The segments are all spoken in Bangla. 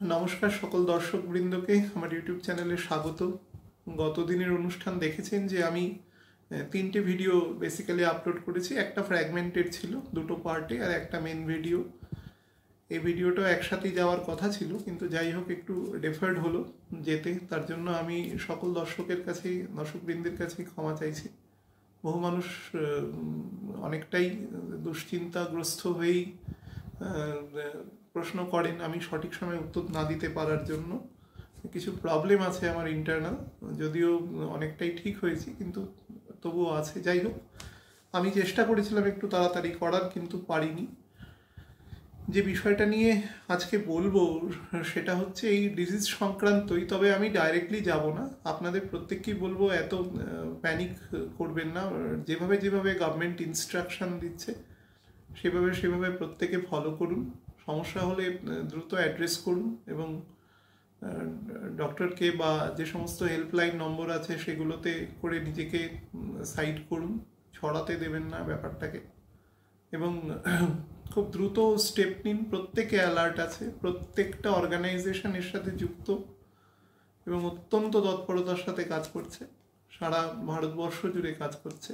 নমস্কার সকল দর্শকবৃন্দকে আমার ইউটিউব চ্যানেলে স্বাগত। গত দিনের অনুষ্ঠান দেখেছেন যে আমি তিনটে ভিডিও বেসিক্যালি আপলোড করেছি। একটা ফ্র্যাগমেন্টেড ছিল, দুটো পার্টে, আর একটা মেন ভিডিও। এই ভিডিওটা একসাথেই যাওয়ার কথা ছিল, কিন্তু যাই হোক একটু ডেফার্ড হলো যেতে। তার জন্য আমি সকল দর্শকবৃন্দের কাছেই ক্ষমা চাইছি। বহু মানুষ অনেকটাই দুশ্চিন্তাগ্রস্ত হয়েই প্রশ্ন করেন আমি সঠিক সময়ে উত্তর না দিতে পারার জন্য। কিছু প্রবলেম আছে আমার ইন্টারনাল, যদিও অনেকটাই ঠিক হয়েছি কিন্তু তবুও আছে। যাই হোক, আমি চেষ্টা করেছিলাম একটু তাড়াতাড়ি করার, কিন্তু পারিনি। যে বিষয়টা নিয়ে আজকে বলবো সেটা হচ্ছে এই ডিজিজ সংক্রান্তই, তবে আমি ডাইরেক্টলি যাব না। আপনাদের প্রত্যেককেই বলবো এত প্যানিক করবেন না। যেভাবে গভর্নমেন্ট ইনস্ট্রাকশন দিচ্ছে সেভাবে প্রত্যেকে ফলো করুন। সমস্যা হলে দ্রুত অ্যাড্রেস করুন এবং ডক্টরকে বা যে সমস্ত হেল্পলাইন নম্বর আছে সেগুলোতে করে নিজেকে সাইড করুন। ছড়াতে দেবেন না ব্যাপারটাকে, এবং খুব দ্রুত স্টেপ নিন। প্রত্যেকে অ্যালার্ট আছে, প্রত্যেকটা অর্গানাইজেশন এর সাথে যুক্ত এবং অত্যন্ত তৎপরতার সাথে কাজ করছে, সারা ভারতবর্ষ জুড়ে কাজ করছে।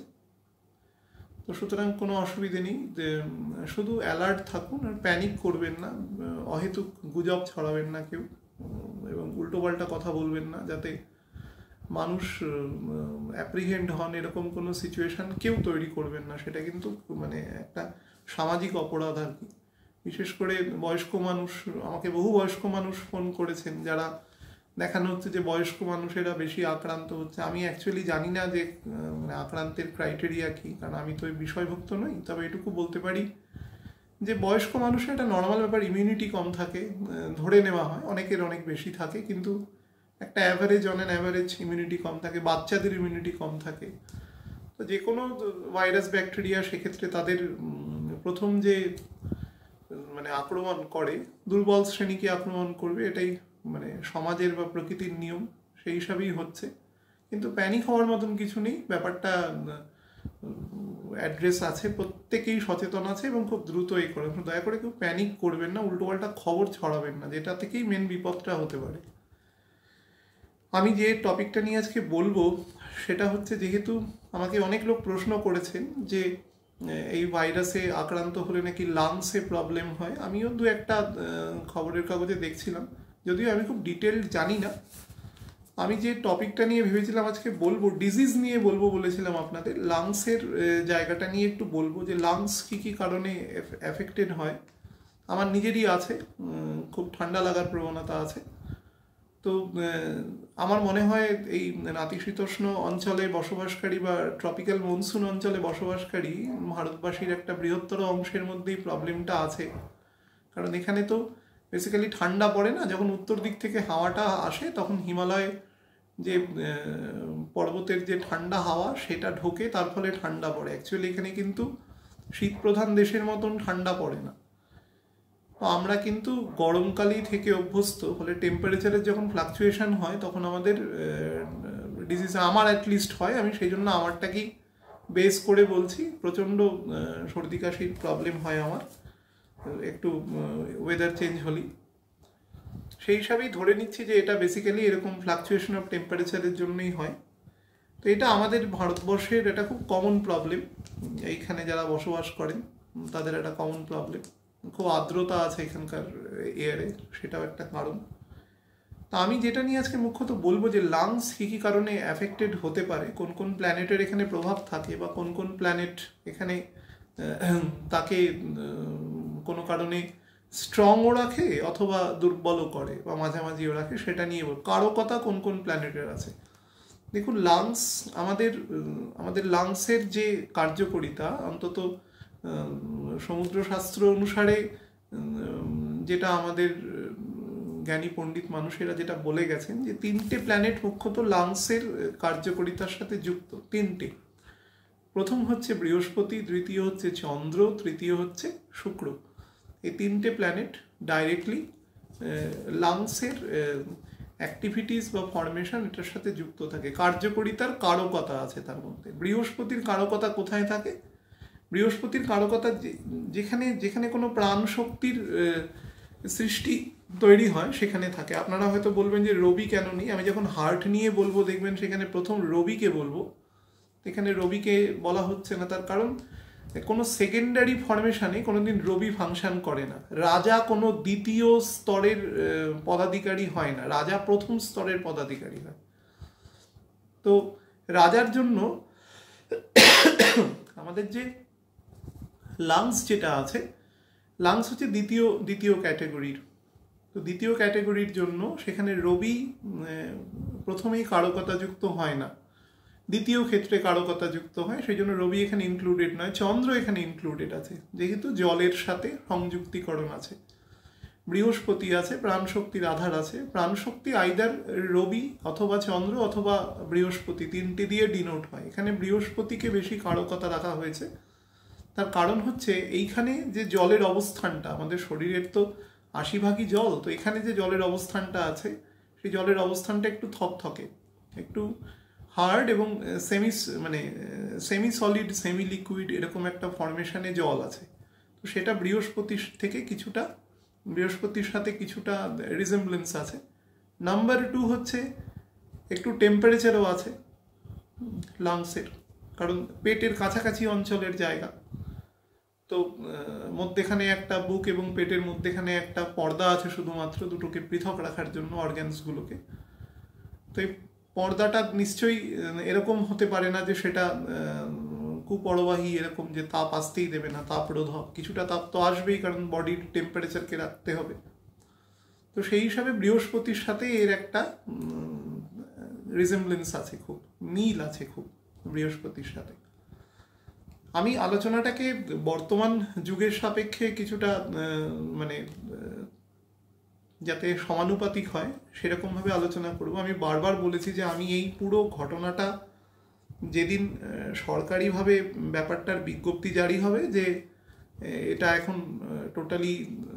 তো সুতরাং কোনো অসুবিধে নেই, শুধু অ্যালার্ট থাকুন আর প্যানিক করবেন না, অহেতুক গুজব ছড়াবেন না কেউ, এবং উল্টোপাল্টা কথা বলবেন না, যাতে মানুষ অ্যাপ্রিহেন্ড হন এরকম কোনো সিচুয়েশন কেউ তৈরি করবেন না। সেটা কিন্তু একটা সামাজিক অপরাধ আর কি। বিশেষ করে বয়স্ক মানুষ, আমাকে বহু বয়স্ক মানুষ ফোন করেছেন যারা দেখানো হচ্ছে যে বয়স্ক মানুষেরা বেশি আক্রান্ত হচ্ছে। আমি অ্যাকচুয়ালি জানি না যে আক্রান্তের ক্রাইটেরিয়া কি, কারণ আমি তো বিষয়ভুক্ত নই। তবে এটুকু বলতে পারি যে বয়স্ক মানুষের একটা নর্মাল ব্যাপার, ইমিউনিটি কম থাকে, ধরে নেওয়া হয় অনেকের অনেক বেশি থাকে, কিন্তু একটা অ্যাভারেজ ইমিউনিটি কম থাকে। বাচ্চাদের ইমিউনিটি কম থাকে। তো যে কোনো ভাইরাস ব্যাকটেরিয়া সেক্ষেত্রে তাদের প্রথম যে আক্রমণ করে, দুর্বল শ্রেণীকে আক্রমণ করবে, এটাই সমাজের বা প্রকৃতির নিয়ম, সেই হিসাবেই হচ্ছে। কিন্তু প্যানিক হওয়ার মতন কিছু নেই। ব্যাপারটা অ্যাড্রেস আছে, প্রত্যেকেই সচেতন আছে এবং খুব দ্রুত এই করে। দয়া করে কেউ প্যানিক করবেন না, উল্টোপাল্টা খবর ছড়াবেন না, যেটা থেকেই মেন বিপদটা হতে পারে। আমি যে টপিকটা নিয়ে আজকে বলবো সেটা হচ্ছে, যেহেতু আমাকে অনেক লোক প্রশ্ন করেছেন যে এই ভাইরাসে আক্রান্ত হলে নাকি লাংসে প্রবলেম হয়। আমিও দু একটা খবরের কাগজে দেখছিলাম, যদিও আমি খুব ডিটেলড জানি না। আমি যে টপিকটা নিয়ে ভেবেছিলাম আজকে বলবো, ডিজিজ নিয়ে বলবো বলেছিলাম আপনাদের, লাংসের জায়গাটা নিয়ে একটু বলবো যে লাংস কী কী কারণে এফেক্টেড হয়। আমার নিজেরই আছে, খুব ঠান্ডা লাগার প্রবণতা আছে। তো আমার মনে হয় এই নাতিশীতোষ্ণ অঞ্চলে বসবাসকারী বা ট্রপিক্যাল মনসুন অঞ্চলে বসবাসকারী ভারতবাসীর একটা বৃহত্তর অংশের মধ্যেই প্রবলেমটা আছে। কারণ এখানে তো বেসিক্যালি ঠান্ডা পড়ে না, যখন উত্তর দিক থেকে হাওয়াটা আসে তখন হিমালয় যে পর্বতের যে ঠান্ডা হাওয়া সেটা ঢোকে, তার ফলে ঠান্ডা পড়ে। অ্যাকচুয়ালি এখানে কিন্তু শীতপ্রধান দেশের মতন ঠান্ডা পড়ে না। তো আমরা কিন্তু গরমকালেই থেকে অভ্যস্ত, ফলে টেম্পারেচারের যখন ফ্লাকচুয়েশন হয় তখন আমাদের ডিজিজ, আমার অ্যাটলিস্ট হয়, আমি সেই জন্য আমারটাকেই বেস করে বলছি। প্রচণ্ড সর্দি কাশির প্রবলেম হয় আমার একটু ওয়েদার চেঞ্জ হলেই। সেই হিসাবেই ধরে নিচ্ছি যে এটা বেসিক্যালি এরকম ফ্লাকচুয়েশন অফ টেম্পারেচারের জন্যই হয়। তো এটা আমাদের ভারতবর্ষের এটা খুব কমন প্রবলেম, এইখানে যারা বসবাস করেন তাদের একটা কমন প্রবলেম। খুব আর্দ্রতা আছে এখানকার এয়ারে, সেটাও একটা কারণ। তা আমি যেটা নিয়ে আজকে মুখ্যত বলবো যে লাংস কী কী কারণে অ্যাফেক্টেড হতে পারে, কোন কোন প্ল্যানেটের এখানে প্রভাব থাকে, বা কোন কোন প্ল্যানেট এখানে তাকে কোনো কারণে স্ট্রংও রাখে অথবা দুর্বলও করে বা মাঝামাঝিও রাখে, সেটা নিয়ে বল। কারকতা কোন কোন প্ল্যানেটের আছে। দেখুন, আমাদের লাংসের যে কার্যকারিতা, অন্তত সমুদ্রশাস্ত্র অনুসারে যেটা আমাদের জ্ঞানী পণ্ডিত মানুষেরা যেটা বলে গেছেন, যে তিনটে প্ল্যানেট মুখ্যত লাংসের কার্যকারিতার সাথে যুক্ত। তিনটে, প্রথম হচ্ছে বৃহস্পতি, দ্বিতীয় হচ্ছে চন্দ্র, তৃতীয় হচ্ছে শুক্র। এই তিনটে প্ল্যানেট ডাইরেক্টলি লাংসের অ্যাক্টিভিটিস বা ফরমেশন এটার সাথে যুক্ত থাকে। কার্যকারিতার কারকতা আছে তার মধ্যে। বৃহস্পতির কারকতা কোথায় থাকে? বৃহস্পতির কারকতা যেখানে যেখানে কোনো প্রাণ শক্তির সৃষ্টি তৈরি হয় সেখানে থাকে। আপনারা হয়তো বলবেন যে রবি কেন নেই, আমি যখন হার্ট নিয়ে বলবো দেখবেন সেখানে প্রথম রবিকে বলবো, এখানে রবিকে বলা হচ্ছে না। তার কারণ কোনো সেকেন্ডারি ফরমেশনে কোনোদিন রবি ফাংশন করে না। রাজা কোনো দ্বিতীয় স্তরের পদাধিকারী হয় না, রাজা প্রথম স্তরের পদাধিকারী হয়। তো রাজার জন্য আমাদের যে লাংস যেটা আছে, লাংস হচ্ছে দ্বিতীয় ক্যাটেগরির। তো দ্বিতীয় ক্যাটেগরির জন্য সেখানে রবি প্রথমেই কারকতাযুক্ত হয় না, দ্বিতীয় ক্ষেত্রে কারকতাযুক্ত হয়, সেই জন্য রবি এখানে ইনক্লুডেড নয়। চন্দ্র এখানে ইনক্লুডেড আছে যেহেতু জলের সাথে সংযুক্তিকরণ আছে। বৃহস্পতি আছে, প্রাণশক্তির আধার আছে। প্রাণশক্তি আইদার রবি অথবা চন্দ্র অথবা বৃহস্পতি, তিনটে দিয়ে ডিনোট হয়। এখানে বৃহস্পতিকে বেশি কারকতা রাখা হয়েছে। তার কারণ হচ্ছে এইখানে যে জলের অবস্থানটা, আমাদের শরীরের তো 80% জল, তো এখানে যে জলের অবস্থানটা আছে সেই জলের অবস্থানটা একটু থকথকে, একটু হার্ড এবং সেমি সলিড সেমি লিকুইড এরকম একটা ফরমেশনে জল আছে। তো সেটা বৃহস্পতির সাথে কিছুটা রিজেম্বলেন্স আছে। নাম্বার 2 হচ্ছে একটু টেম্পারেচারও আছে লাংসের, কারণ পেটের কাছাকাছি অঞ্চলের জায়গা। তো মধ্যেখানে একটা বুক এবং পেটের মধ্যেখানে একটা পর্দা আছে শুধুমাত্র দুটোকে পৃথক রাখার জন্য, অর্গ্যানসগুলোকে। তো এই পর্দাটা নিশ্চয়ই এরকম হতে পারে না যে সেটা কুপরবাহী, এরকম যে তাপ আসতেই দেবে না, তাপরোধক। কিছুটা তাপ তো আসবেই, কারণ বডির টেম্পারেচারকে রাখতে হবে। তো সেই হিসাবে বৃহস্পতির সাথে এর একটা রিজেম্বলেন্স আছে, খুব মিল আছে খুব বৃহস্পতির সাথে। আমি আলোচনাটাকে বর্তমান যুগের সাপেক্ষে কিছুটা যাতে সমানুপাতিক হয় সেরকমভাবে আলোচনা করব। আমি বারবার বলেছি যে আমি এই পুরো ঘটনাটা যেদিন সরকারিভাবে ব্যাপারটার বিজ্ঞপ্তি জারি হবে যে এটা এখন টোটালি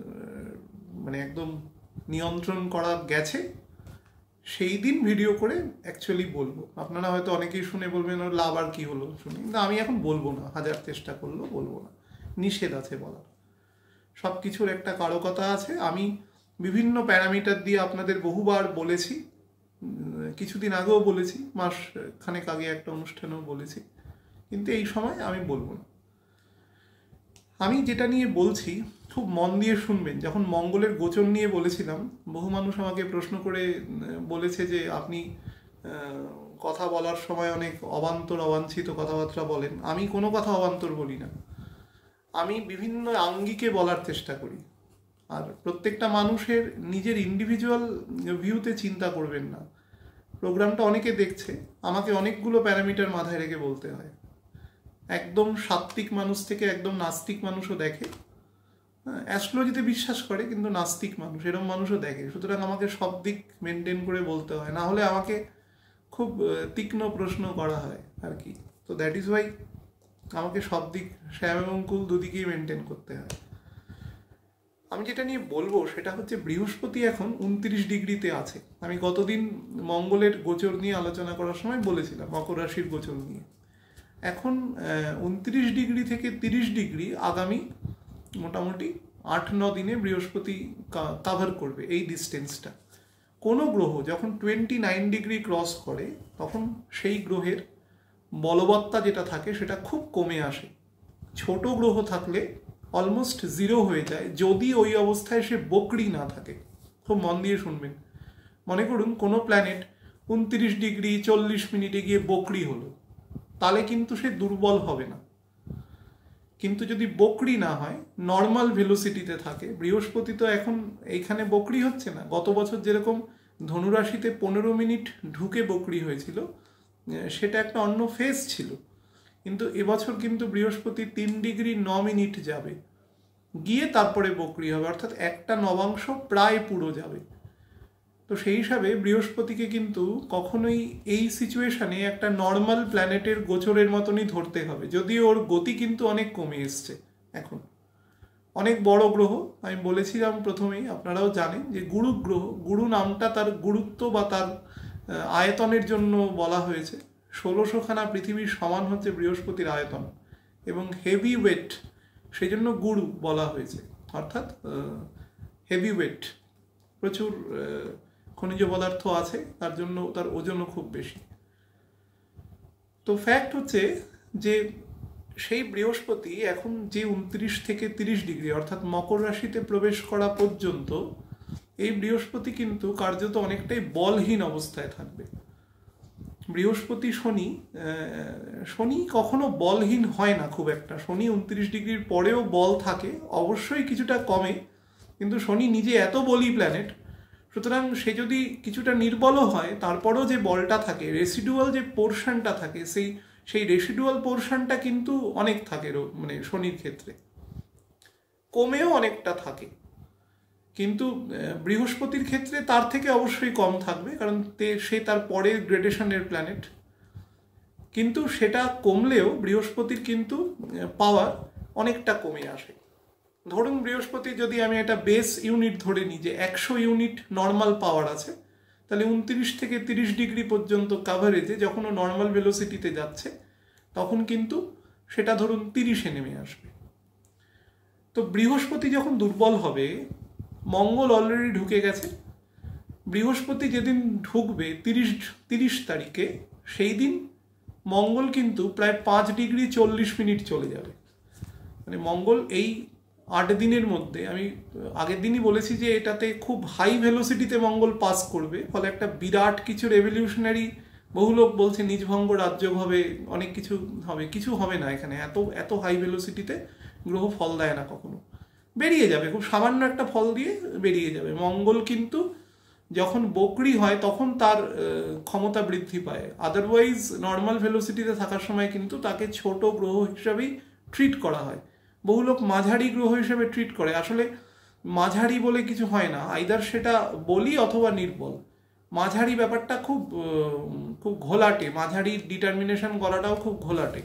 একদম নিয়ন্ত্রণ করা গেছে, সেই দিন ভিডিও করে অ্যাকচুয়ালি বলবো। আপনারা হয়তো অনেকেই শুনে বলবেন ওর লাভ আর কি হলো শুনে, কিন্তু আমি এখন বলবো না, হাজার চেষ্টা করলেও বলবো না, নিষেধ আছে বলার। সব কিছুর একটা কারকতা আছে। আমি বিভিন্ন প্যারামিটার দিয়ে আপনাদের বহুবার বলেছি, কিছুদিন আগেও বলেছি, মাস খানেক আগে একটা অনুষ্ঠানেও বলেছি, কিন্তু এই সময় আমি বলবো না। আমি যেটা নিয়ে বলছি খুব মন দিয়ে শুনবেন। যখন মঙ্গলের গোচর নিয়ে বলেছিলাম, বহু মানুষ আমাকে প্রশ্ন করে বলেছে যে আপনি কথা বলার সময় অনেক অবাঞ্ছিত কথাবার্তা বলেন। আমি কোনো কথা অবান্তর বলি না, আমি বিভিন্ন আঙ্গিকে বলার চেষ্টা করি। আর প্রত্যেকটা মানুষের নিজের ইন্ডিভিজুয়াল ভিউতে চিন্তা করবেন না। প্রোগ্রামটা অনেকে দেখছে, আমাকে অনেকগুলো প্যারামিটার মাথায় রেখে বলতে হয়। একদম সাত্ত্বিক মানুষ থেকে একদম নাস্তিক মানুষও দেখে, অ্যাস্ট্রোলজিতে বিশ্বাস করে কিন্তু নাস্তিক মানুষ, এরকম মানুষও দেখে। সুতরাং আমাকে সব দিক মেনটেন করে বলতে হয়, না হলে আমাকে খুব তীক্ষ্ণ প্রশ্ন করা হয় আর কি। তো দ্যাট ইজ ওয়াই আমাকে সব দিক, শ্যাম এবং কুল দুদিকেই মেনটেন করতে হয়। আমি যেটা নিয়ে বলবো সেটা হচ্ছে বৃহস্পতি এখন 29 ডিগ্রিতে আছে। আমি গতদিন মঙ্গলের গোচর নিয়ে আলোচনা করার সময় বলেছিলাম, মকর রাশির গোচর নিয়ে। এখন 29 ডিগ্রি থেকে 30 ডিগ্রি আগামী মোটামুটি 8-9 দিনে বৃহস্পতি কাভার করবে এই ডিস্টেন্সটা। কোনো গ্রহ যখন 29 ডিগ্রি ক্রস করে তখন সেই গ্রহের বলবত্তা যেটা থাকে সেটা খুব কমে আসে। ছোট গ্রহ থাকলে অলমোস্ট 0 হয়ে যায় যদি ওই অবস্থায় সে বকরি না থাকে। খুব মন দিয়ে শুনবেন। মনে করুন কোনো প্ল্যানেট 29 ডিগ্রি 40 মিনিটে গিয়ে বকরি হলো, তাহলে কিন্তু সে দুর্বল হবে না। কিন্তু যদি বকরি না হয়, নর্মাল ভেলোসিটিতে থাকে, বৃহস্পতি তো এখন এইখানে বকরি হচ্ছে না। গত বছর যেরকম ধনুরাশিতে 15 মিনিট ঢুকে বকরি হয়েছিল, সেটা একটা অন্য ফেজ ছিল। কিন্তু এবছর কিন্তু বৃহস্পতি 3 ডিগ্রি 9 মিনিট যাবে, গিয়ে তারপরে বকরি হবে, অর্থাৎ একটা নবাংশ প্রায় পুরো যাবে। তো সেই হিসাবে বৃহস্পতিকে কিন্তু কখনোই এই সিচুয়েশানে একটা নর্মাল প্ল্যানেটের গোচরের মতনই ধরতে হবে, যদিও ওর গতি কিন্তু অনেক কমে এসছে এখন। অনেক বড় গ্রহ, আমি বলেছিলাম প্রথমেই, আপনারাও জানেন যে গুরু গ্রহ, গুরু নামটা তার গুরুত্ব বা তার আয়তনের জন্য বলা হয়েছে। 1600খানা পৃথিবীর সমান হচ্ছে বৃহস্পতির আয়তন, এবং হেভি ওয়েট, সেই জন্য গুরু বলা হয়েছে, অর্থাৎ হেভি ওয়েট। প্রচুর খনিজ পদার্থ আছে, তার জন্য তার ওজনও খুব বেশি। তো ফ্যাক্ট হচ্ছে যে সেই বৃহস্পতি এখন যে 29 থেকে 30 ডিগ্রি অর্থাৎ মকর রাশিতে প্রবেশ করা পর্যন্ত এই বৃহস্পতি কিন্তু কার্যত অনেকটাই বলহীন অবস্থায় থাকবে। বৃহস্পতি শনি কখনো বলহীন হয় না খুব একটা। শনি 29 ডিগ্রির পরেও বল থাকে, অবশ্যই কিছুটা কমে, কিন্তু শনি নিজে এত বলি প্ল্যানেট, সুতরাং সে যদি কিছুটা নির্বলও হয় তারপরেও যে বলটা থাকে, রেসিডুয়াল যে পোর্শনটা থাকে, সেই রেসিডুয়াল পোর্শনটা কিন্তু অনেক থাকে, মানে শনির ক্ষেত্রে কমেও অনেকটা থাকে। কিন্তু বৃহস্পতির ক্ষেত্রে তার থেকে অবশ্যই কম থাকবে, কারণ সে তার পরে গ্রেডেশনের প্ল্যানেট। কিন্তু সেটা কমলেও বৃহস্পতির কিন্তু পাওয়ার অনেকটা কমে আসে। ধরুন বৃহস্পতি যদি আমি একটা বেস ইউনিট ধরে নিই যে 100 ইউনিট নর্মাল পাওয়ার আছে, তাহলে 29 থেকে 30 ডিগ্রি পর্যন্ত কাভারেজে যখন ও নর্মাল ভেলোসিটিতে যাচ্ছে তখন কিন্তু সেটা ধরুন 30-এ নেমে আসবে। তো বৃহস্পতি যখন দুর্বল হবে, মঙ্গল অলরেডি ঢুকে গেছে, বৃহস্পতি যেদিন ঢুকবে 30 তারিখে, সেই দিন মঙ্গল কিন্তু প্রায় 5 ডিগ্রি 40 মিনিট চলে যাবে। মানে মঙ্গল এই 8 দিনের মধ্যে, আমি আগের দিনই বলেছি যে এটাতে খুব হাই ভেলোসিটিতে মঙ্গল পাস করবে, ফলে একটা বিরাট কিছু রেভলিউশনারি, বহু লোক বলছে নিজভঙ্গ রাজযোগ হবে, অনেক কিছু হবে, কিছু হবে না এখানে। এত হাই ভেলোসিটিতে গ্রহ ফল দেয় না কখনো, বেরিয়ে যাবে, খুব সামান্য একটা ফল দিয়ে বেরিয়ে যাবে। মঙ্গল কিন্তু যখন বকরি হয় তখন তার ক্ষমতা বৃদ্ধি পায়, আদারওয়াইজ নর্মাল ভেলোসিটিতে থাকার সময় কিন্তু তাকে ছোট গ্রহ হিসাবেই ট্রিট করা হয়। বহু লোক মাঝারি গ্রহ হিসেবে ট্রিট করে, আসলে মাঝারি বলে কিছু হয় না, আইদার সেটা বলি অথবা নির্বল। মাঝারি ব্যাপারটা খুব ঘোলাটে, মাঝারি ডিটারমিনেশন করাটাও খুব ঘোলাটে।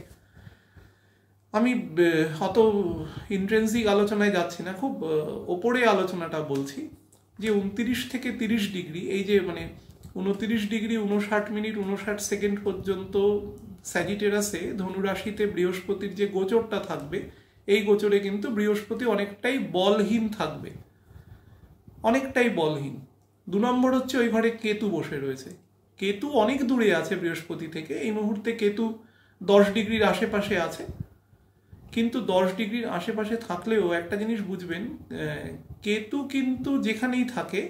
আমি অত ইন্ট্রেন্সিক আলোচনায় যাচ্ছি না, খুব ওপরে আলোচনাটা বলছি যে 29 থেকে 30 ডিগ্রি, এই যে মানে 29 ডিগ্রি 59 মিনিট 59 সেকেন্ড পর্যন্ত স্যাজিটেরাসে ধনুরাশিতে বৃহস্পতির যে গোচরটা থাকবে, এই গোচরে কিন্তু বৃহস্পতি অনেকটাই বলহীন থাকবে, অনেকটাই বলহীন। 2 নম্বর হচ্ছে ওই ঘরে কেতু বসে রয়েছে। কেতু অনেক দূরে আছে বৃহস্পতি থেকে, এই মুহূর্তে কেতু 10 ডিগ্রির আশেপাশে আছে। কিন্তু 10 ডিগ্রির আশেপাশে থাকলেও একটা জিনিস বুঝবেন, কেতু কিন্তু যেখানেই থাকে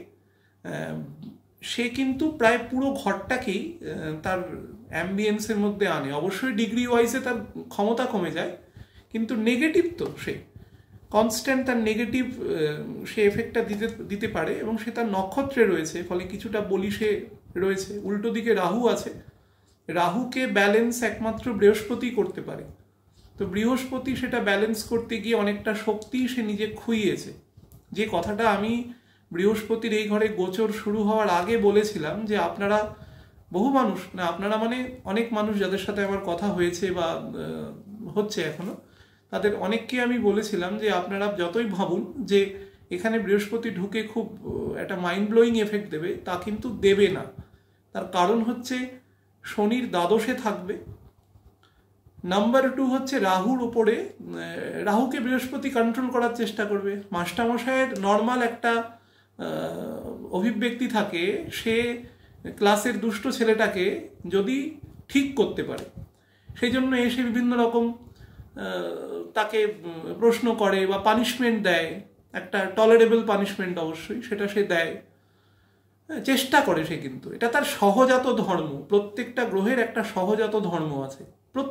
সে কিন্তু প্রায় পুরো ঘরটাকেই তার অ্যাম্বিয়েন্সের মধ্যে আনে। অবশ্যই ডিগ্রি ওয়াইজে তার ক্ষমতা কমে যায়, কিন্তু নেগেটিভ তো সে কনস্ট্যান্ট, তার নেগেটিভ সে এফেক্টটা দিতে পারে, এবং সে তার নক্ষত্রে রয়েছে, ফলে কিছুটা বলি সে রয়েছে। উল্টো দিকে রাহু আছে, রাহুকে ব্যালেন্স একমাত্র বৃহস্পতি করতে পারে। তো বৃহস্পতি সেটা ব্যালেন্স করতে গিয়ে অনেকটা শক্তি সে নিজে খুইয়েছে। যে কথাটা আমি বৃহস্পতির এই ঘরে গোচর শুরু হওয়ার আগে বলেছিলাম, যে আপনারা বহু মানুষ, না আপনারা মানে অনেক মানুষ যাদের সাথে আমার কথা হয়েছে বা হচ্ছে এখনো, তাদের অনেককে আমি বলেছিলাম যে আপনারা যতই ভাবুন যে এখানে বৃহস্পতি ঢুকে খুব একটা মাইন্ড ব্লোয়িং এফেক্ট দেবে, তা কিন্তু দেবে না। তার কারণ হচ্ছে শনির দ্বাদশে থাকবে। নাম্বার 2 হচ্ছে রাহুর উপরে, রাহুকে বৃহস্পতি কন্ট্রোল করার চেষ্টা করবে। মাস্টারমশাইয়ের নর্মাল একটা অভিব্যক্তি থাকে, সে ক্লাসের দুষ্ট ছেলেটাকে যদি ঠিক করতে পারে, সেই জন্য এসে বিভিন্ন রকম তাকে প্রশ্ন করে বা পানিশমেন্ট দেয়, একটা টলারেবল পানিশমেন্ট অবশ্যই সেটা সে দেয়, চেষ্টা করে সে। কিন্তু এটা তার সহজাত ধর্ম, প্রত্যেকটা গ্রহের একটা সহজাত ধর্ম আছে,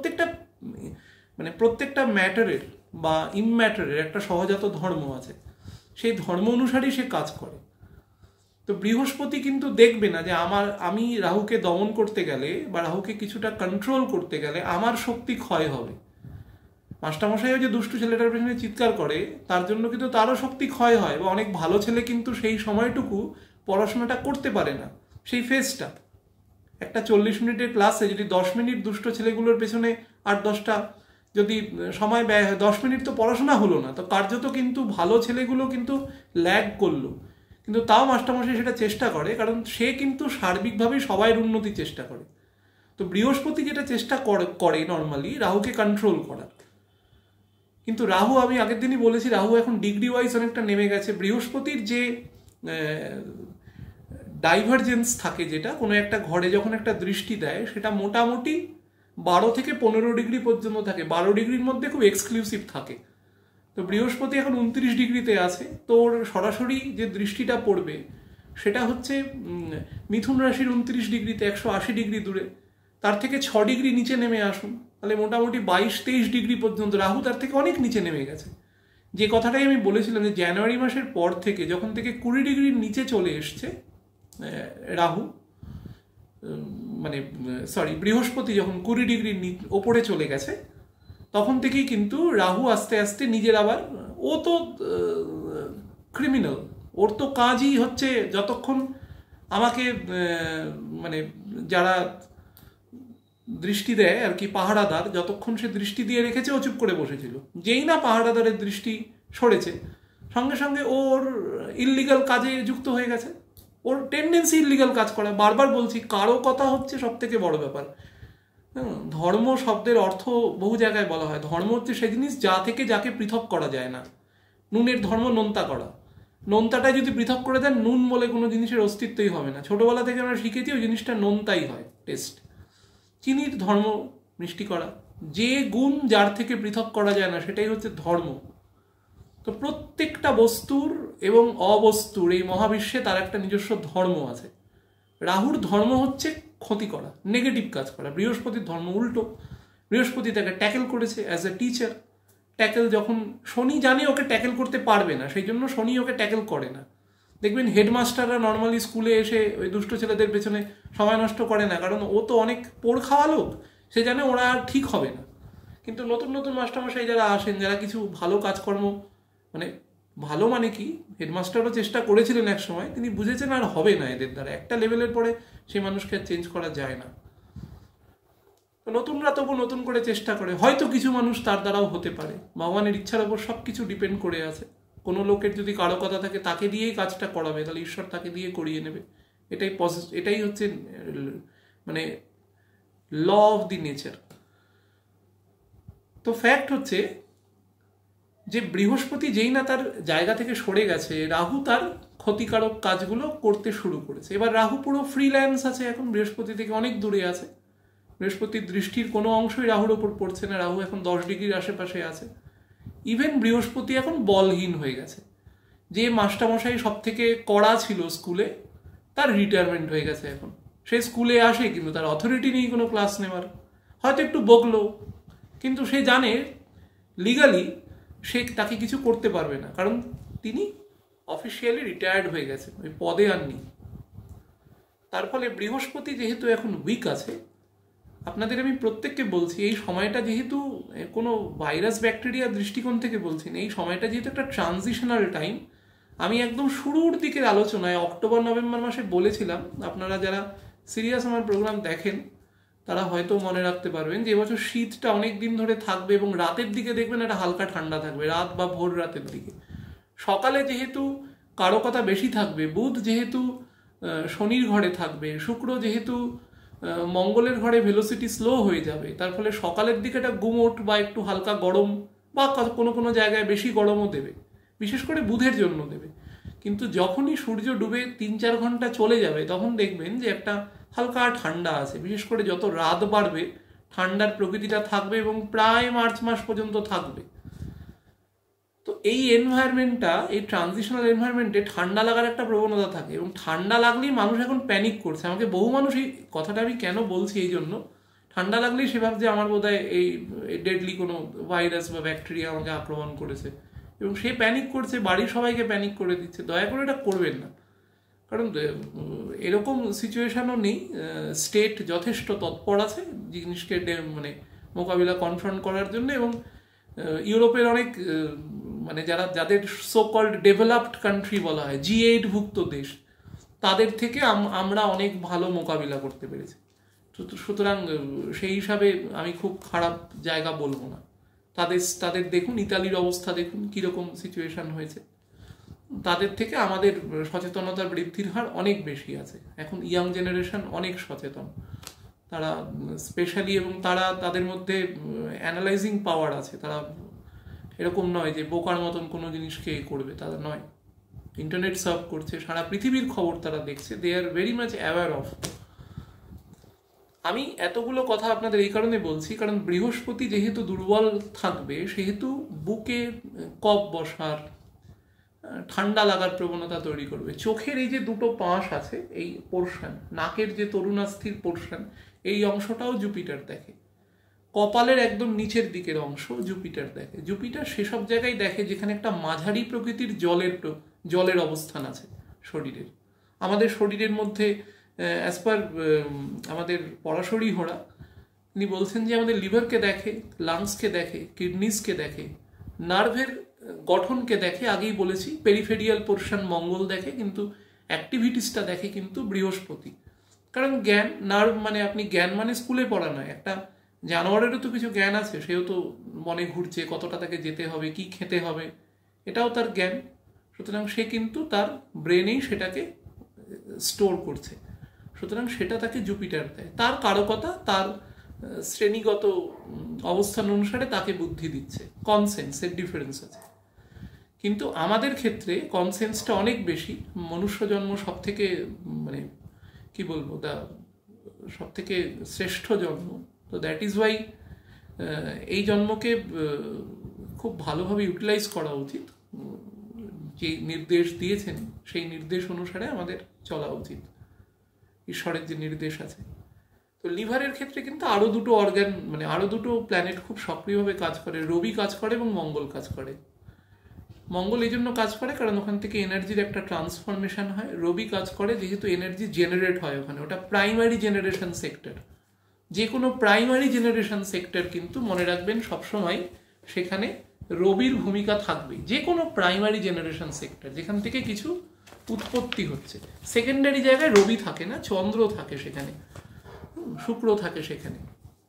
প্রত্যেকটা ম্যাটারের বা ইমম্যাটারের একটা সহজাত ধর্ম আছে, সেই ধর্ম অনুসারেই সে কাজ করে। তো বৃহস্পতি কিন্তু দেখবে না যে আমি রাহুকে দমন করতে গেলে বা রাহুকে কিছুটা কন্ট্রোল করতে গেলে আমার শক্তি ক্ষয় হবে। মাস্টারমশাইও যে দুষ্টু ছেলেটার পেছনে চিৎকার করে, তার জন্য কিন্তু তারও শক্তি ক্ষয় হয়, বা অনেক ভালো ছেলে কিন্তু সেই সময়টুকু পড়াশোনাটা করতে পারে না, সেই ফেজটা। একটা 40 মিনিটের ক্লাসে যদি 10 মিনিট দুষ্ট ছেলেগুলোর পেছনে 8-10টা যদি সময় ব্যয় হয়, 10 মিনিট তো পড়াশোনা হলো না, তো কার্যত কিন্তু ভালো ছেলেগুলো কিন্তু ল্যাগ করলো। কিন্তু তাও মাস্টারমশাই সেটা চেষ্টা করে, কারণ সে কিন্তু সার্বিকভাবেই সবাইয়ের উন্নতি চেষ্টা করে। তো বৃহস্পতি যেটা চেষ্টা করে নর্মালি রাহুকে কন্ট্রোল করার, কিন্তু রাহু, আমি আগের দিনই বলেছি, রাহু এখন ডিগ্রি ওয়াইজ অনেকটা নেমে গেছে। বৃহস্পতির যে ডাইভারজেন্স থাকে, যেটা কোনো একটা ঘরে যখন একটা দৃষ্টি দেয় সেটা মোটামুটি 12 থেকে 15 ডিগ্রি পর্যন্ত থাকে, 12 ডিগ্রির মধ্যে খুব এক্সক্লুসিভ থাকে। তো বৃহস্পতি এখন 29 ডিগ্রিতে আছে, তো ওর সরাসরি যে দৃষ্টিটা পড়বে সেটা হচ্ছে মিথুন রাশির 29 ডিগ্রিতে 180 ডিগ্রি দূরে, তার থেকে 6 ডিগ্রি নিচে নেমে আসুন, তাহলে মোটামুটি 22-23 ডিগ্রি পর্যন্ত। রাহু তার থেকে অনেক নিচে নেমে গেছে। যে কথাটাই আমি বলেছিলাম যে জানুয়ারি মাসের পর থেকে যখন থেকে 20 ডিগ্রির নিচে চলে এসছে রাহু, মানে বৃহস্পতি যখন 20 ডিগ্রির ওপরে চলে গেছে, তখন থেকেই কিন্তু রাহু আস্তে আস্তে নিজের আবার, ও তো ক্রিমিনাল, ওর তো কাজই হচ্ছে যতক্ষণ আমাকে মানে যারা দৃষ্টি দেয় আর কি, পাহারাদার, যতক্ষণ সে দৃষ্টি দিয়ে রেখেছে ও চুপ করে বসেছিল। যেই না পাহারাদারের দৃষ্টি সরেছে, সঙ্গে সঙ্গে ওর ইললিগাল কাজে যুক্ত হয়ে গেছে। ওর টেন্ডেন্সি ইললিগাল কাজ করা। বারবার বলছি, কারো কথা হচ্ছে সব থেকে বড় ব্যাপার। ধর্ম শব্দের অর্থ বহু জায়গায় বলা হয়, ধর্ম হচ্ছে সেই জিনিস যা থেকে যাকে পৃথক করা যায় না। নুনের ধর্ম নোনতা করা, নোনতাটা যদি পৃথক করে দেন, নুন বলে কোনো জিনিসের অস্তিত্বই হবে না। ছোটবেলা থেকে আমরা শিখেছি ওই জিনিসটা নোনতাই হয়, টেস্ট। চিনির ধর্ম মিষ্টি করা। যে গুণ যার থেকে পৃথক করা যায় না সেটাই হচ্ছে ধর্ম। তো প্রত্যেকটা বস্তুর এবং অবস্তুর এই মহাবিশ্বে তার একটা নিজস্ব ধর্ম আছে। রাহুর ধর্ম হচ্ছে ক্ষতি করা, নেগেটিভ কাজ করা। বৃহস্পতির ধর্ম উল্টো। বৃহস্পতি তাকে ট্যাকেল করেছে অ্যাজ এ টিচার। ট্যাকেল যখন শনি জানে ওকে ট্যাকেল করতে পারবে না, সেই জন্য শনি ওকে ট্যাকেল করে না। দেখবেন হেডমাস্টাররা নর্মালি স্কুলে এসে ওই দুষ্ট ছেলেদের পেছনে সময় নষ্ট করে না, কারণ ও তো অনেক পোড় খাওয়া লোক, সে জানে ওরা আর ঠিক হবে না। কিন্তু নতুন নতুন মাস্টারমশাই যারা আসেন, যারা কিছু ভালো কাজকর্ম, মানে ভালো মানে কি, হেডমাস্টারও চেষ্টা করেছিলেন এক সময়, তিনি বুঝেছেন আর হবে না এদের দ্বারা, একটা লেভেলের পরে সেই মানুষকে আর চেঞ্জ করা যায় না। নতুনরা তবু নতুন করে চেষ্টা করে, হয়তো কিছু মানুষ তার দ্বারাও হতে পারে। ভগবানের ইচ্ছার ওপর সব কিছু ডিপেন্ড করে আছে। কোনো লোকের যদি কারো কথা থাকে, তাকে দিয়েই কাজটা করাবে, তাহলে ঈশ্বর তাকে দিয়ে করিয়ে নেবে। এটাই হচ্ছে মানে ল অফ দি নেচার। তো ফ্যাক্ট হচ্ছে যে বৃহস্পতি যেই না তার জায়গা থেকে সরে গেছে, রাহু তার ক্ষতিকারক কাজগুলো করতে শুরু করেছে। এবার রাহু পুরো ফ্রিল্যান্স আছে, এখন বৃহস্পতি থেকে অনেক দূরে আছে। বৃহস্পতির দৃষ্টির কোনো অংশই রাহুর ওপর পড়ছে না। রাহু এখন 10 ডিগ্রির আশেপাশে আছে। ইভেন বৃহস্পতি এখন বলহীন হয়ে গেছে। যে মাস্টারমশাই সব থেকে কড়া ছিল স্কুলে, তার রিটায়ারমেন্ট হয়ে গেছে এখন। সে স্কুলে আসে কিন্তু তার অথরিটি নেই কোনো ক্লাস নেওয়ার। হয়তো একটু বকলো, কিন্তু সে জানে লিগালি সে তাকে কিছু করতে পারবে না, কারণ তিনি অফিসিয়ালি রিটায়ার্ড হয়ে গেছে, ওই পদে আর নেই। তার ফলে বৃহস্পতি যেহেতু এখন উইক আছে, আপনাদের আমি প্রত্যেককে বলছি, এই সময়টা যেহেতু কোনো ভাইরাস ব্যাকটেরিয়ার দৃষ্টিকোণ থেকে বলছি না, এই সময়টা যেহেতু একটা ট্রানজিশনাল টাইম। আমি একদম শুরুর দিকের আলোচনায় অক্টোবর নভেম্বর মাসে বলেছিলাম, আপনারা যারা সিরিয়াস আমার প্রোগ্রাম দেখেন তারা হয়তো মনে রাখতে পারবেন যে এবছর শীতটা অনেক দিন ধরে থাকবে, এবং রাতের দিকে দেখবেন একটা হালকা ঠান্ডা থাকবে, রাত বা ভোর রাতের দিকে। সকালে যেহেতু কারো কথা বেশি থাকবে, বুধ যেহেতু শনির ঘরে থাকবে, শুক্র যেহেতু মঙ্গলের ঘরে ভেলোসিটি স্লো হয়ে যাবে, তার ফলে সকালের দিকে একটা গুমোট বা একটু হালকা গরম, বা কোনো কোনো জায়গায় বেশি গরমও দেবে, বিশেষ করে বুধের জন্য দেবে। কিন্তু যখনই সূর্য ডুবে 3-4 ঘন্টা চলে যাবে, তখন দেখবেন যে একটা হালকা ঠান্ডা আছে। বিশেষ করে যত রাত বাড়বে ঠান্ডার প্রকৃতিটা থাকবে, এবং প্রায় মার্চ মাস পর্যন্ত থাকবে। তো এই এনভায়রনমেন্টটা, এই ট্রানজিশনাল এনভায়রনমেন্টে ঠান্ডা লাগার একটা প্রবণতা থাকে, এবং ঠান্ডা লাগলেই মানুষ এখন প্যানিক করছে। আমাকে বহু মানুষ, এই কথাটা আমি কেন বলছি, এই জন্য, ঠান্ডা লাগলেই সে ভাবছে আমার বোধহয় এই ডেডলি কোনো ভাইরাস বা ব্যাকটেরিয়া আমাকে আক্রমণ করেছে, এবং সে প্যানিক করছে, বাড়ির সবাইকে প্যানিক করে দিচ্ছে। দয়া করে এটা করবেন না, কারণ এরকম সিচুয়েশনও নেই। স্টেট যথেষ্ট তৎপর আছে জিনিসকে মানে মোকাবিলা কনফ্রন্ট করার জন্য, এবং ইউরোপের অনেক মানে যাদের সো কল্ড ডেভেলপড কান্ট্রি বলা হয়, G8 ভুক্ত দেশ, তাদের থেকে আমরা অনেক ভালো মোকাবিলা করতে পেরেছি। সুতরাং সেই হিসাবে আমি খুব খারাপ জায়গা বলবো না। তাদের দেখুন, ইতালির অবস্থা দেখুন কীরকম সিচুয়েশন হয়েছে। তাদের থেকে আমাদের সচেতনতার বৃদ্ধির হার অনেক বেশি আছে। এখন ইয়াং জেনারেশন অনেক সচেতন, তারা স্পেশালি, এবং তাদের মধ্যে অ্যানালাইজিং পাওয়ার আছে। তারা এরকম নয় যে বোকার মতন কোনো জিনিসকে করবে, তারা নয়। ইন্টারনেট সার্ভ করছে, সারা পৃথিবীর খবর তারা দেখছে, they are very much aware of. আমি এতগুলো কথা আপনাদের এই কারণে বলছি, কারণ বৃহস্পতি যেহেতু দুর্বল থাকবে, সেহেতু বুকে কফ বসার, ঠান্ডা লাগার প্রবণতা তৈরি করবে। চোখের এই যে দুটো পাশ আছে, এই পোর্শন, নাকের যে তরুণাস্থির পোর্শন, এই অংশটাও জুপিটার দেখে। কপালের একদম নিচের দিকের অংশ জুপিটার দেখে। জুপিটার সেসব জায়গায় দেখে যেখানে একটা মাঝারি প্রকৃতির জলের অবস্থান আছে শরীরের। আমাদের শরীরের মধ্যে অ্যাজ পার আমাদের পরাশরী হোড়া, তিনি বলছেন যে আমাদের লিভারকে দেখে, লাংসকে দেখে, কিডনিসকে দেখে, নার্ভের গঠনকে দেখে। আগেই বলেছি পেরিফেরিয়াল পোর্শন মঙ্গল দেখে, কিন্তু অ্যাক্টিভিটিসটা দেখে কিন্তু বৃহস্পতি। কারণ জ্ঞান, নার্ভ মানে আপনি জ্ঞান মানে স্কুলে পড়া নয়, একটা জানোয়ারেরও তো কিছু জ্ঞান আছে, সেও তো মনে ঘুরছে কতটা তাকে যেতে হবে, কি খেতে হবে, এটাও তার জ্ঞান। সুতরাং সে কিন্তু তার ব্রেনেই সেটাকে স্টোর করছে, সুতরাং সেটা তাকে জুপিটার দেয়। তার কারকতা তার শ্রেণীগত অবস্থান অনুসারে তাকে বুদ্ধি দিচ্ছে। কনসেন্সের ডিফারেন্স আছে, কিন্তু আমাদের ক্ষেত্রে কনসেন্সটা অনেক বেশি। মনুষ্য জন্ম সব থেকে মানে কি বলবো, সব থেকে শ্রেষ্ঠ জন্ম। তো দ্যাট ইজ ওয়াই এই জন্মকে খুব ভালোভাবে ইউটিলাইজ করা উচিত। যে নির্দেশ দিয়েছেন সেই নির্দেশ অনুসারে আমাদের চলা উচিত, ঈশ্বরের যে নির্দেশ আছে। তো লিভারের ক্ষেত্রে কিন্তু আরও দুটো অর্গান, মানে আরও দুটো প্ল্যানেট খুব সক্রিয়ভাবে কাজ করে। রবি কাজ করে এবং মঙ্গল কাজ করে। মঙ্গল এই জন্য কাজ করে কারণ ওখান থেকে এনার্জির একটা ট্রান্সফরমেশন হয়। রবি কাজ করে যেহেতু এনার্জি জেনারেট হয় ওখানে, ওটা প্রাইমারি জেনারেশন সেক্টর। যে কোনো প্রাইমারি জেনারেশন সেক্টর কিন্তু মনে রাখবেন সবসময় সেখানে রবির ভূমিকা থাকবে। যে কোনো প্রাইমারি জেনারেশন সেক্টর যেখান থেকে কিছু উৎপত্তি হচ্ছে, সেকেন্ডারি জায়গায় রবি থাকে না, চন্দ্র থাকে সেখানে, শুক্র থাকে সেখানে।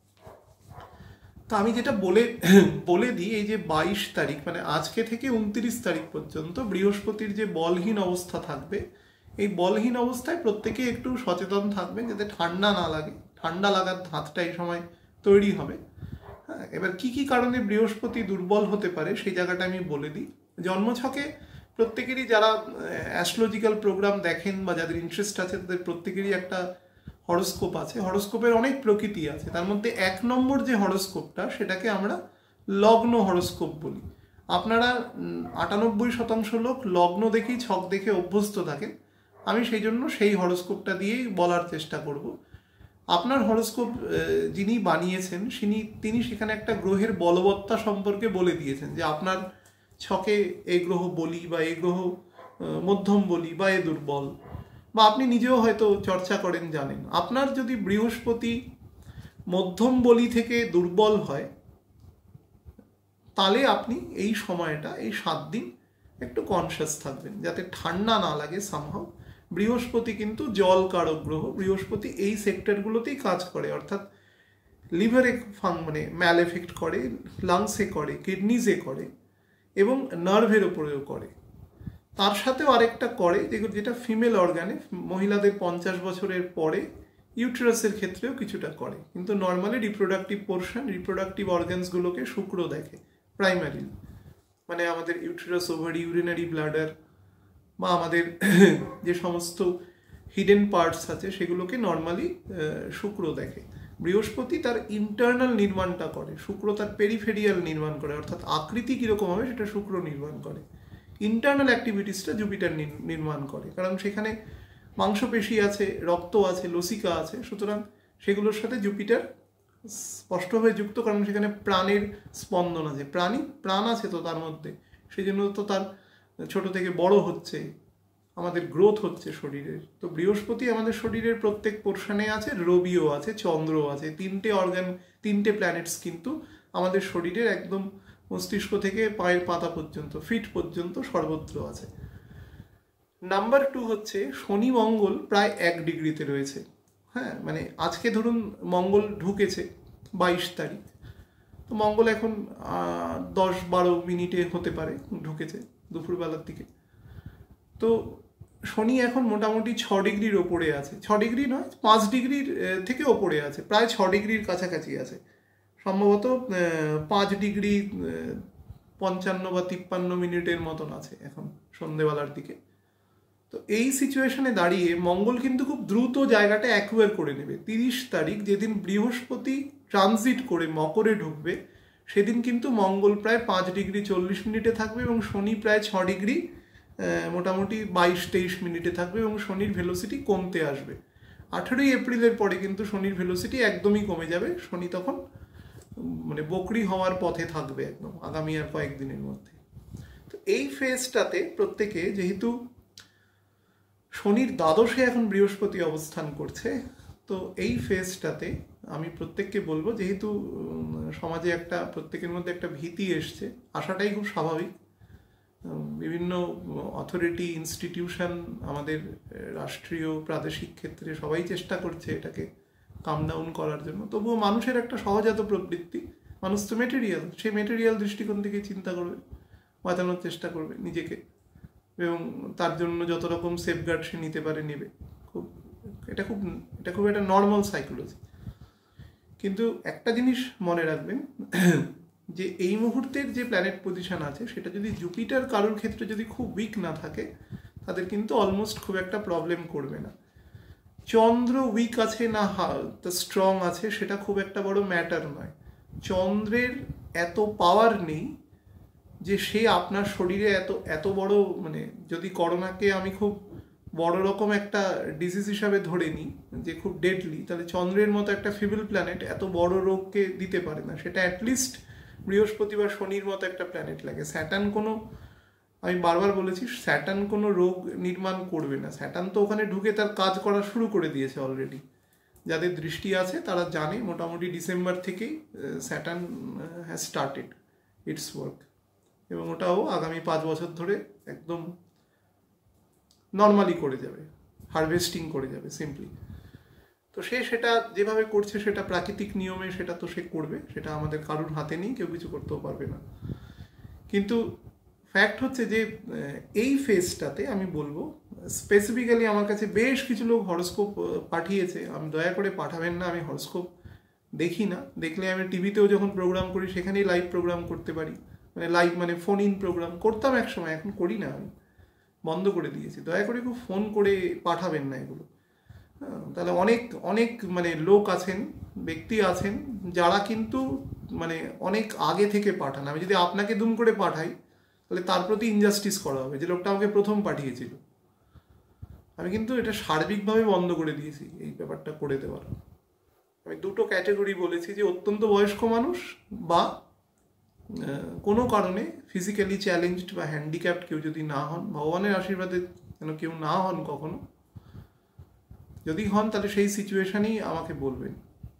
তো আমি যেটা বলে দিই, এই যে 22 তারিখ মানে আজকে থেকে 29 তারিখ পর্যন্ত বৃহস্পতির যে বলহীন অবস্থা থাকবে, এই বলহীন অবস্থায় প্রত্যেকেই একটু সচেতন থাকবেন যাতে ঠান্ডা না লাগে। ঠান্ডা লাগার ধাতটা এই সময় তৈরি হবে। হ্যাঁ, এবার কি কি কারণে বৃহস্পতি দুর্বল হতে পারে সেই জায়গাটা আমি বলে দিই। জন্মছকে প্রত্যেকেরই, যারা অ্যাস্ট্রোলজিক্যাল প্রোগ্রাম দেখেন বা যাদের ইন্টারেস্ট আছে, তাদের প্রত্যেকেরই একটা হরোস্কোপ আছে। হরোস্কোপের অনেক প্রকৃতি আছে, তার মধ্যে 1 নম্বর যে হরোস্কোপটা সেটাকে আমরা লগ্ন হরোস্কোপ বলি। আপনারা 98% লোক লগ্ন দেখেই, ছক দেখে অভ্যস্ত থাকেন। আমি সেই জন্য সেই হরোস্কোপটা দিয়েই বলার চেষ্টা করব। আপনার হরোস্কোপ যিনি বানিয়েছেন তিনি সেখানে একটা গ্রহের বলবত্তা সম্পর্কে বলে দিয়েছেন যে আপনার ছকে এই গ্রহ বলি বা এই গ্রহ মধ্যম বলি বা এ দুর্বল, বা আপনি নিজেও হয়তো চর্চা করেন, জানেন। আপনার যদি বৃহস্পতি মধ্যম বলি থেকে দুর্বল হয়, তাহলে আপনি এই সময়টা, এই 7 দিন একটু কনসিয়াস থাকবেন যাতে ঠান্ডা না লাগে সামহাও। বৃহস্পতি কিন্তু জল কারক গ্রহ। বৃহস্পতি এই সেক্টরগুলোতেই কাজ করে, অর্থাৎ লিভারে মানে ম্যাল এফেক্ট করে, লাংসে করে, কিডনিজে করে এবং নার্ভের ওপরেও করে। তার সাথেও আরেকটা করে যেটা ফিমেল অর্গানে, মহিলাদের 50 বছরের পরে ইউটেরাসের ক্ষেত্রেও কিছুটা করে। কিন্তু নর্মালি রিপ্রোডাক্টিভ পোর্শন, রিপ্রোডাক্টিভ অর্গানসগুলোকে শুক্র দেখে প্রাইমারি, মানে আমাদের ইউটেরাস, ওভারি, ইউরিনারি ব্লাডার বা আমাদের যে সমস্ত হিডেন পার্টস আছে সেগুলোকে নর্মালি শুক্র দেখে। বৃহস্পতি তার ইন্টারনাল নির্মাণটা করে, শুক্র তার পেরিফেরিয়াল নির্মাণ করে, অর্থাৎ আকৃতি কীরকম হবে সেটা শুক্র নির্মাণ করে। ইন্টারনাল অ্যাক্টিভিটিসটা জুপিটার নির্মাণ করে, কারণ সেখানে মাংসপেশি আছে, রক্ত আছে, লসিকা আছে। সুতরাং সেগুলোর সাথে জুপিটার স্পষ্টভাবে যুক্ত, কারণ সেখানে প্রাণের স্পন্দন আছে, প্রাণ আছে তো তার মধ্যে। সেই জন্য তো তার ছোট থেকে বড় হচ্ছে, আমাদের গ্রোথ হচ্ছে শরীরের। তো বৃহস্পতি আমাদের শরীরের প্রত্যেক পোর্শনে আছে, রবিও আছে, চন্দ্রও আছে। 3টে অর্গান, 3টে প্ল্যানেটস কিন্তু আমাদের শরীরের একদম মস্তিষ্ক থেকে পায়ের পাতা পর্যন্ত, ফিট পর্যন্ত সর্বত্র আছে। নাম্বার 2 হচ্ছে শনি মঙ্গল প্রায় 1 ডিগ্রিতে রয়েছে। হ্যাঁ, মানে আজকে ধরুন মঙ্গল ঢুকেছে 22 তারিখ, তো মঙ্গল এখন 10-12 মিনিটে হতে পারে ঢুকেছে, দুপুরবেলার দিকে। তো শনি এখন মোটামুটি 6 ডিগ্রির ওপরে আছে। 6 ডিগ্রি নয়, 5 ডিগ্রির থেকে ওপরে আছে, প্রায় 6 ডিগ্রির কাছাকাছি আছে। সম্ভবত 5 ডিগ্রি 55 বা 53 মিনিটের মতন আছে এখন সন্ধেবেলার দিকে। তো এই সিচুয়েশনে দাঁড়িয়ে মঙ্গল কিন্তু খুব দ্রুত জায়গাটা অ্যাকুয়ার করে নেবে। 30 তারিখ যেদিন বৃহস্পতি ট্রানজিট করে মকরে ঢুকবে, সেদিন কিন্তু মঙ্গল প্রায় 5 ডিগ্রি 40 মিনিটে থাকবে এবং শনি প্রায় 6 ডিগ্রি মোটামুটি 22-23 মিনিটে থাকবে এবং শনির ভেলোসিটি কমতে আসবে। 18ই এপ্রিলের পরে কিন্তু শনির ভেলোসিটি একদমই কমে যাবে। শনি তখন মানে বকরি হওয়ার পথে থাকবে একদম আগামী আর কয়েকদিনের মধ্যে। তো এই ফেজটাতে প্রত্যেকে, যেহেতু শনির দ্বাদশে এখন বৃহস্পতি অবস্থান করছে, তো এই ফেজটাতে আমি প্রত্যেককে বলবো, যেহেতু সমাজে একটা প্রত্যেকের মধ্যে একটা ভীতি এসছে, আসাটাই খুব স্বাভাবিক। বিভিন্ন অথরিটি ইনস্টিটিউশন আমাদের রাষ্ট্রীয় প্রাদেশিক ক্ষেত্রে সবাই চেষ্টা করছে এটাকে কাম ডাউন করার জন্য। তবুও মানুষের একটা সহজাত প্রবৃত্তি, মানুষ তো মেটেরিয়াল, সেই মেটেরিয়াল দৃষ্টিকোণ থেকে চিন্তা করবে, বাঁচানোর চেষ্টা করবে নিজেকে, এবং তার জন্য যত রকম সেফগার্ড সে নিতে পারে নেবে। এটা খুব একটা নর্মাল সাইকোলজি। কিন্তু একটা জিনিস মনে রাখবেন, যে এই মুহূর্তের যে প্ল্যানেট পজিশন আছে সেটা যদি জুপিটার কারোর ক্ষেত্রে যদি খুব উইক না থাকে, তাদের কিন্তু অলমোস্ট খুব একটা প্রবলেম করবে না। চন্দ্র উইক আছে না স্ট্রং আছে সেটা খুব একটা বড় ম্যাটার নয়। চন্দ্রের এত পাওয়ার নেই যে সে আপনার শরীরে এত বড়, মানে যদি করোনাকে আমি খুব বড় রকম একটা ডিজিজ হিসাবে ধরে নিই যে খুব ডেডলি, তাহলে চন্দ্রের মতো একটা ফিবল প্ল্যানেট এত বড় রোগকে দিতে পারে না। সেটা অ্যাটলিস্ট বৃহস্পতি বা শনির মতো একটা প্ল্যানেট লাগে। স্যাটার্ন কোনো, আমি বারবার বলেছি, স্যাটার্ন কোনো রোগ নির্মাণ করবে না। স্যাটার্ন তো ওখানে ঢুকে তার কাজ করা শুরু করে দিয়েছে অলরেডি। যাদের দৃষ্টি আছে তারা জানে মোটামুটি ডিসেম্বর থেকেই Saturn has started its work, এবং ওটাও আগামী 5 বছর ধরে একদম নর্মালি করে যাবে, হারভেস্টিং করে যাবে সিম্পলি। তো সে সেটা যেভাবে করছে সেটা প্রাকৃতিক নিয়মে, সেটা তো সে করবে, সেটা আমাদের কারুর হাতে নেই, কেউ কিছু করতেও পারবে না। কিন্তু ফ্যাক্ট হচ্ছে যে এই ফেজটাতে আমি বলবো, স্পেসিফিক্যালি আমার কাছে বেশ কিছু লোক হরস্কোপ পাঠিয়েছে। আমি দয়া করে পাঠাবেন না, আমি হরস্কোপ দেখি না। দেখলে আমি টিভিতেও যখন প্রোগ্রাম করি সেখানেই লাইভ প্রোগ্রাম করতে পারি, মানে লাইভ মানে ফোন ইন প্রোগ্রাম করতাম এক সময়, এখন করি না, আমি বন্ধ করে দিয়েছি। দয়া করে খুব ফোন করে পাঠাবেন না এগুলো। তাহলে অনেক মানে লোক আছেন, ব্যক্তি আছেন যারা কিন্তু মানে অনেক আগে থেকে পাঠান। আমি যদি আপনাকে দুম করে পাঠাই তাহলে তার প্রতি ইনজাস্টিস করা হবে, যে লোকটা আমাকে প্রথম পাঠিয়েছিল। আমি কিন্তু এটা সার্বিকভাবে বন্ধ করে দিয়েছি এই ব্যাপারটা করে দেওয়ার। আমি দুটো ক্যাটাগরি বলেছি, যে অত্যন্ত বয়স্ক মানুষ বা কোনো কারণে ফিজিক্যালি চ্যালেঞ্জড বা হ্যান্ডিক্যাপড কেউ যদি না হন, ভগবানের আশীর্বাদে যেন কেউ না হন কখনো, যদি হন তাহলে সেই সিচুয়েশনেই আমাকে বলবেন।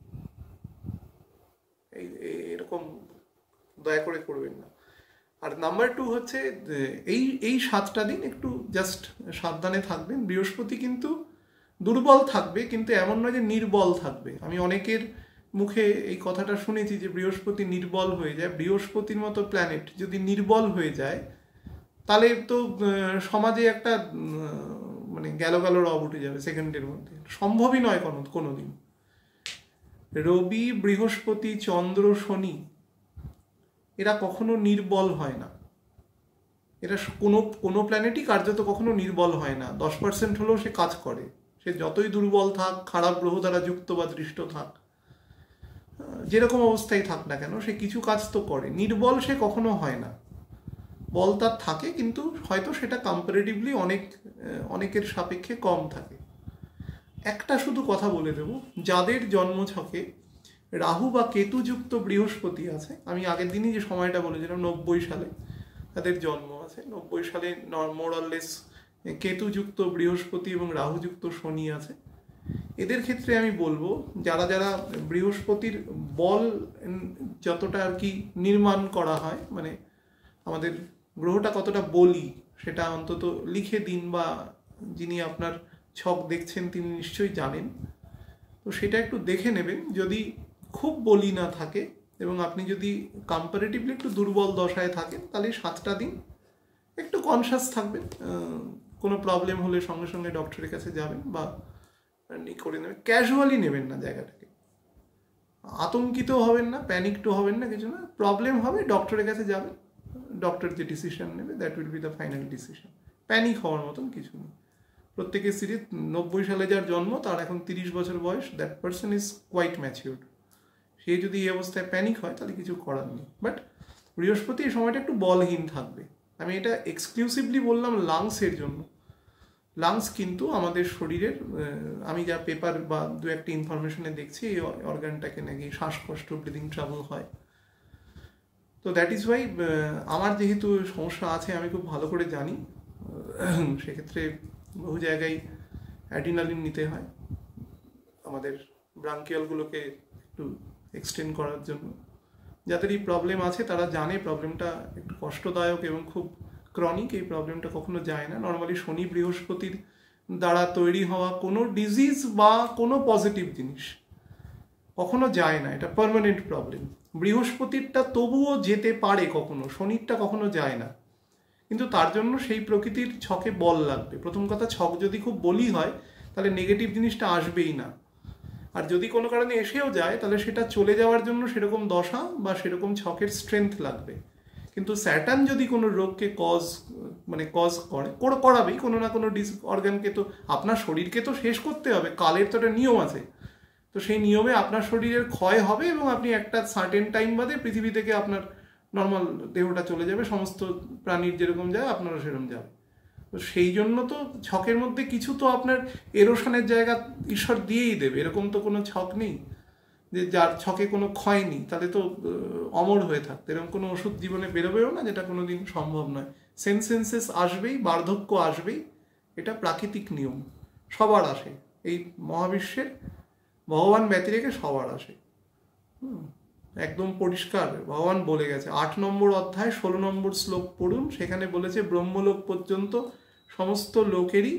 এরকম দয়া করে করবেন না। আর নাম্বার 2 হচ্ছে এই 7টা দিন একটু জাস্ট সাবধানে থাকবেন। বৃহস্পতি কিন্তু দুর্বল থাকবে, কিন্তু এমন নয় যে নির্বল থাকবে। আমি অনেকের মুখে এই কথাটা শুনেছি যে বৃহস্পতি নির্বল হয়ে যায়। বৃহস্পতির মতো প্ল্যানেট যদি নির্বল হয়ে যায় তাহলে তো সমাজে একটা মানে গেল রব উঠে যাবে সেকেন্ডের মধ্যে। সম্ভবই নয় কোনো দিন। রবি, বৃহস্পতি, চন্দ্র, শনি এরা কখনো নির্বল হয় না। এরা কোনো প্ল্যানেটই কার্যত কখনো নির্বল হয় না। 10% হলেও সে কাজ করে। সে যতই দুর্বল থাক, খারাপ গ্রহ দ্বারা যুক্ত বা দৃষ্ট থাক, যেরকম অবস্থায় থাক না কেন, সে কিছু কাজ তো করে। নির্বল সে কখনো হয় না। বল তার থাকে, কিন্তু হয়তো সেটা কম্পারেটিভলি অনেকের সাপেক্ষে কম থাকে। একটা শুধু কথা বলে দেব, যাদের জন্মছকে রাহু বা কেতুযুক্ত বৃহস্পতি আছে, আমি আগের দিনই যে সময়টা বলেছিলাম 90 সালে তাদের জন্ম আছে, 90 সালে মোরলেস কেতুযুক্ত বৃহস্পতি এবং রাহুযুক্ত শনি আছে, এদের ক্ষেত্রে আমি বলবো যারা বৃহস্পতির বল যতটা আর কি নির্মাণ করা হয়, মানে আমাদের গ্রহটা কতটা বলি সেটা অন্তত লিখে দিন, বা যিনি আপনার ছক দেখছেন তিনি নিশ্চয়ই জানেন। তো সেটা একটু দেখে নেবেন। যদি খুব বলি না থাকে এবং আপনি যদি কম্পারেটিভলি একটু দুর্বল দশায় থাকেন, তাহলে 7টা দিন একটু কনসাস থাকবেন। কোনো প্রবলেম হলে সঙ্গে সঙ্গে ডক্টরের কাছে যাবেন বা করে নেবেন। ক্যাজুয়ালি নেবেন না জায়গাটাকে, আতঙ্কিত হবেন না, প্যানিকও হবেন না, কিছু না। প্রবলেম হবে, ডক্টরের কাছে যাবেন, ডক্টর যে ডিসিশন নেবে that will be the final decision. Panic হওয়ার মতন কিছু নেই। প্রত্যেকের সিরিজ 90 সালে যার জন্ম, তার এখন 30 বছর বয়স, that person is quite matured. সে যদি এই অবস্থায় প্যানিক হয় তাহলে কিছু করার নেই। বাট বৃহস্পতি এই সময়টা একটু বলহীন থাকবে। আমি এটা এক্সক্লুসিভলি বললাম লাংসের জন্য। লাংস কিন্তু আমাদের শরীরের, আমি যা পেপার বা দু একটা ইনফরমেশনে দেখছি, এই অর্গানটাকে নাকি শ্বাসকষ্ট, ব্রিদিং ট্রাবল হয়। তো দ্যাট ইজ ওয়াই আমার যেহেতু সমস্যা আছে আমি খুব ভালো করে জানি, সেক্ষেত্রে বহু জায়গায় অ্যাড্রিনালিন নিতে হয় আমাদের ব্রাঙ্কিয়ালগুলোকে একটু এক্সটেন্ড করার জন্য। যাদের এই প্রবলেম আছে তারা জানে প্রবলেমটা একটু কষ্টদায়ক এবং খুব ক্রনিক। এই প্রবলেমটা কখনো যায় না। নর্মালি শনি বৃহস্পতির দ্বারা তৈরি হওয়া কোনো ডিজিজ বা কোনো পজিটিভ জিনিস কখনো যায় না, এটা পার্মানেন্ট প্রবলেম। বৃহস্পতিরটা তবুও যেতে পারে কখনো, শনিরটা কখনো যায় না। কিন্তু তার জন্য সেই প্রকৃতির ছকে বল লাগবে। প্রথম কথা, ছক যদি খুব বলি হয় তাহলে নেগেটিভ জিনিসটা আসবেই না। আর যদি কোনো কারণে এসেও যায় তাহলে সেটা চলে যাওয়ার জন্য সেরকম দশা বা সেরকম ছকের স্ট্রেংথ লাগবে। কিন্তু স্যাটার্ন যদি কোনো রোগকে কজ করাবেই, কোনো না কোনো অর্গানকে তো, আপনার শরীরকে তো শেষ করতে হবে, কালের তো একটা নিয়ম আছে। তো সেই নিয়মে আপনার শরীরের ক্ষয় হবে এবং আপনি একটা সার্টেন টাইম বাদে পৃথিবী থেকে আপনার নর্মাল দেহটা চলে যাবে। সমস্ত প্রাণীর যেরকম যায় আপনারও সেরকম যাবে। তো সেই জন্য তো ছকের মধ্যে কিছু তো আপনার এরোশনের জায়গা ঈশ্বর দিয়েই দেবে। এরকম তো কোনো ছক নেই যে যার ছকে কোনো ক্ষয় নেই, তাহলে তো অমর হয়ে থাকতো। এরকম কোনো ওষুধ জীবনে বেরোবেও না, যেটা কোনো দিন সম্ভব নয়। সেন্সেস আসবেই, বার্ধক্য আসবেই, এটা প্রাকৃতিক নিয়ম, সবার আসে। এই মহাবিশ্বের ভগবান ব্যতি রেখে সবার আসে। একদম পরিষ্কার ভগবান বলে গেছে। 8 নম্বর অধ্যায় 16 নম্বর শ্লোক পড়ুন, সেখানে বলেছে ব্রহ্মলোক পর্যন্ত সমস্ত লোকেরই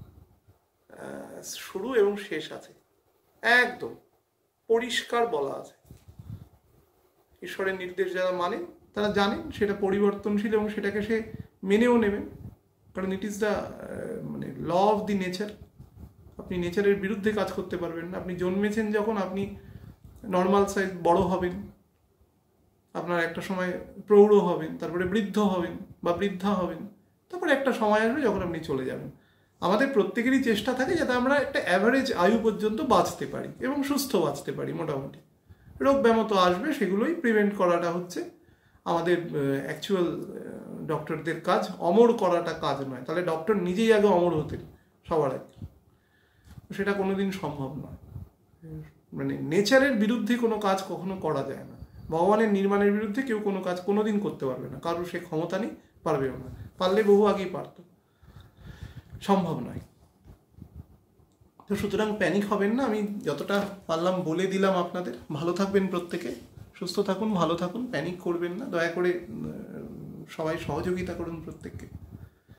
শুরু এবং শেষ আছে। একদম পরিষ্কার বলা আছে। ঈশ্বরের নির্দেশ যারা মানেন তারা জানেন সেটা পরিবর্তনশীল এবং সেটাকে সে মেনেও নেবেন, কারণ it is the law of the nature. আপনি নেচারের বিরুদ্ধে কাজ করতে পারবেন না। আপনি জন্মেছেন যখন, আপনি নর্মাল সাইজ বড় হবেন, আপনার একটা সময় প্রৌঢ় হবেন, তারপরে বৃদ্ধ হবেন বা বৃদ্ধা হবেন, তারপরে একটা সময় আসবে যখন আপনি চলে যাবেন। আমাদের প্রত্যেকেরই চেষ্টা থাকে যাতে আমরা একটা অ্যাভারেজ আয়ু পর্যন্ত বাঁচতে পারি এবং সুস্থ বাঁচতে পারি মোটামুটি। রোগ ব্যামো তো আসবে, সেগুলোই প্রিভেন্ট করাটা হচ্ছে আমাদের অ্যাকচুয়াল ডক্টরদের কাজ। অমর করাটা কাজ নয়, তাহলে ডক্টর নিজেই আগে অমর হতেন সবার আগে। সেটা কোনোদিন সম্ভব নয়। নেচারের বিরুদ্ধে কোনো কাজ কখনো করা যায় না। ভগবানের নির্মাণের বিরুদ্ধে কেউ কোনো কাজ কোনোদিন করতে পারবে না, কারোর সে ক্ষমতা নেই, পারবেও না। পারলে বহু আগেই পারত, সম্ভব নয়। তো সুতরাং প্যানিক হবেন না। আমি যতটা পারলাম বলে দিলাম আপনাদের। ভালো থাকবেন প্রত্যেকে, সুস্থ থাকুন, ভালো থাকুন, প্যানিক করবেন না। দয়া করে সবাই সহযোগিতা করুন প্রত্যেককে।